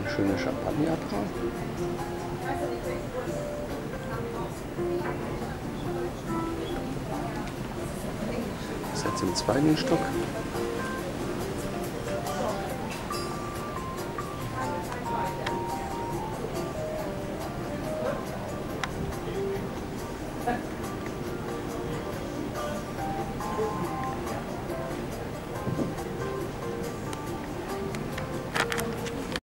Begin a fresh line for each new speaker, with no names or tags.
Schöne Champagner. Das ist jetzt im zweiten Stock.